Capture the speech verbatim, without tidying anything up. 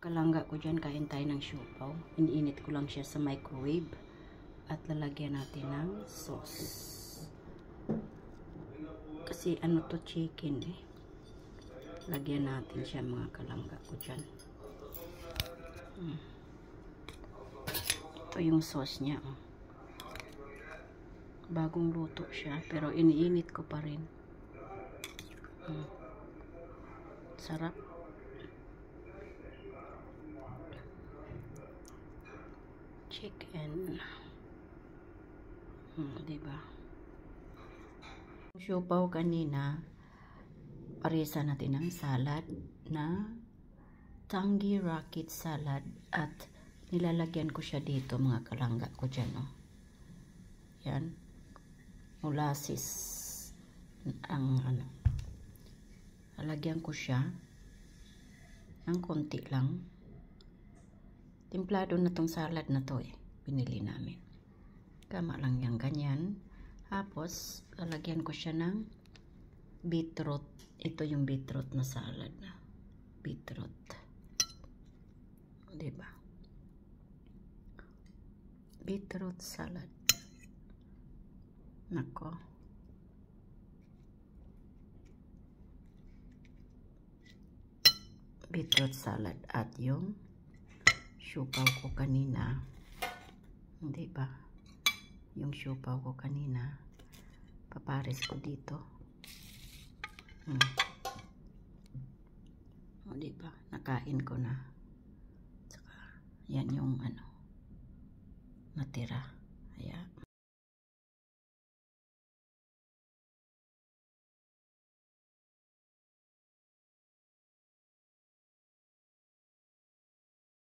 Kalangga ko dyan, kain tayo ng siopaw. Iniinit ko lang siya sa microwave. At lalagyan natin ng sauce. Kasi ano to, chicken eh. Lagyan natin siya mga kalangga ko dyan. Hmm. Ito yung sauce niya. Oh. Bagong luto siya. Pero iniinit ko pa rin. Hmm. Sarap. Chicken. Hmm, diba? Siopaw kanina, paresa natin ng salad na Tangy Rocket salad at nilalagyan ko siya dito mga kalangga ko dyan. Oh. Yan. Molasses. Ang ano. Lalagyan ko siya ng konti lang. Templado na tong salad na to eh. Binili namin. Kama lang yan ganyan. Tapos, lalagyan ko siya ng beetroot. Ito yung beetroot na salad na. Beetroot. Diba? Beetroot salad. Nako. Beetroot salad. At yung siopaw ko kanina. Diba? Yung siopaw ko kanina. Papares ko dito. Hmm. O, diba? Nakain ko na. Saka, yan yung ano, natira. Ayan.